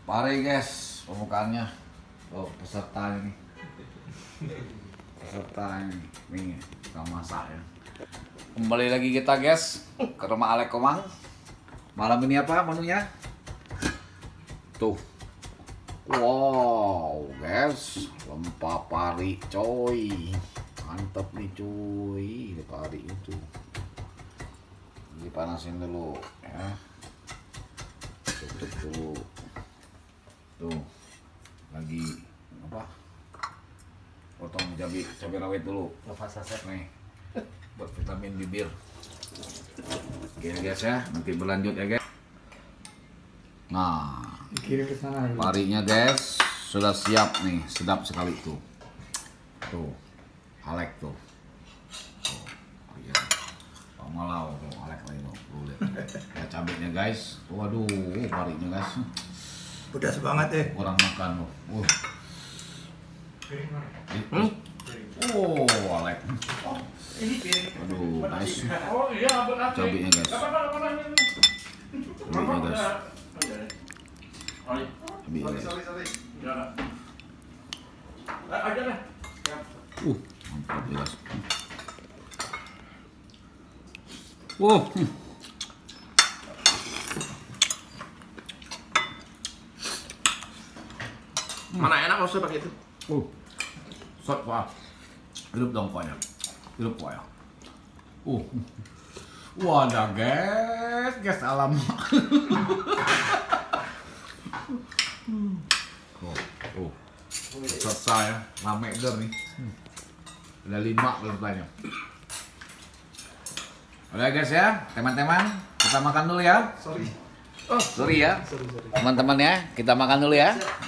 Mari guys, pembukaannya. Oh, peserta ini. Peserta ini. Nih, kita masak ya. Kembali lagi kita guys ke rumah Alek Komang. Malam ini apa menunya? Tuh. Wow, guys, lempah pari coy. Mantep nih cuy, pari itu. Dipanasin dulu ya. Tutup dulu. Tuh. Lagi apa? Potong cabai rawit dulu. Lepas saset nih. Buat vitamin bibir. Oke guys ya, nanti berlanjut ya guys. Nah, kirim ke sana. parinya guys sudah siap nih, sedap sekali tuh. Tuh, Alek tuh. Tuh, iya. Pak Malau tuh, Alek lagi tuh. Lihat. Ya cabenya guys. Waduh, parinya guys. Pedas banget ya. Kurang makan loh. Oh, Alek. Aduh, nice. Cabenya guys. Cabenya guys. Cabenya guys. Mantap ya guys. Mana enak maksudnya pakai itu? Sot wah. Hidup dong pokoknya. Hidup pokoknya. Wadah guys alam. Selesai ya, rame ger nih. Ada 5 belum tanya. Oke guys ya, teman-teman, kita makan dulu ya. Sorry. Sorry ya, teman-teman ya, kita makan dulu ya.